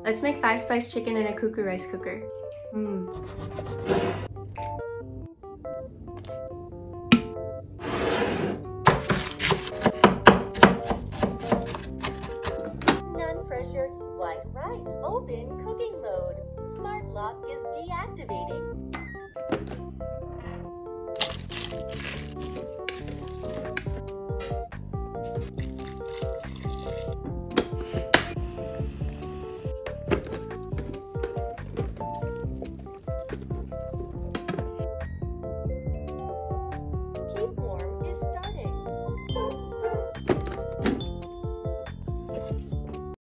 Let's make 5-spice chicken in a CUCKOO rice cooker.